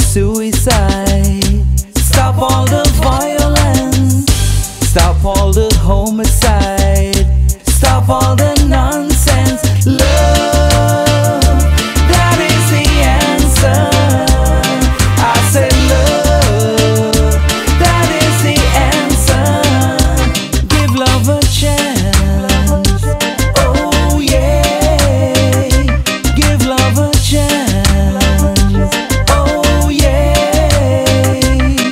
suicide. Stop all the violence. Stop all the homicide. Stop all the nonsense. Love, that is the answer. I said love, that is the answer. Give love a chance. Oh yeah, give love a chance. Oh yeah.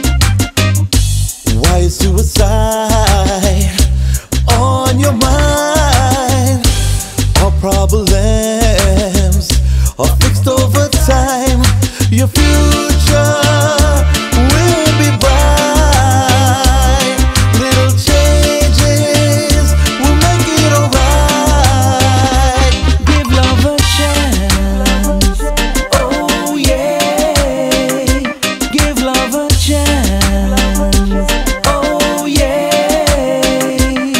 Why is suicide on your mind? All problems are fixed over time. Your future will be bright. Little changes will make it alright. Give love a chance. Oh yeah, give love a chance. Oh yeah.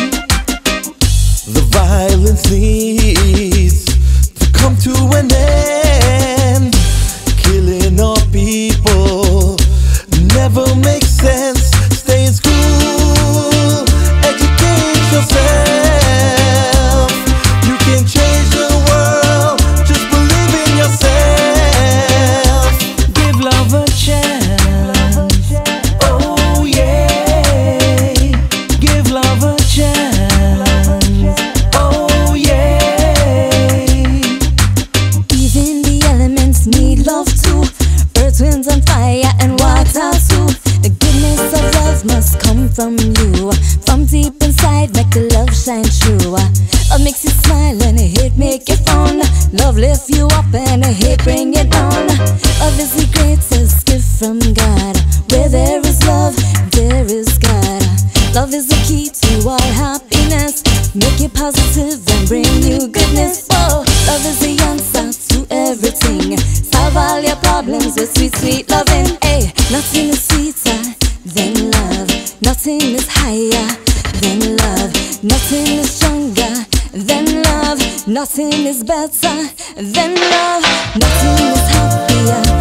The violence needs to come to an end. Killing all people never makes sense. Stay in school, educate yourself. You can change the world, just believe in yourself. Give love a chance. Oh yeah, give love a chance. Oh yeah. Even the elements need love too. Earth, winds, and fire, and water too. The goodness of love must come from you. From deep inside, make the love shine true. Love makes you smile and hate make you frown. Love lift you up and hate bring you down. Love is the greatest gift from God. Where there is love, there is God. Love is the key to all happiness. Make you positive and bring you goodness. Oh, love is the answer to everything. Solve all your problems with sweet, sweet loving. Hey, nothing is sweeter than love. Nothing is higher than love. Nothing is stronger than love. Nothing is better than love. Nothing is happier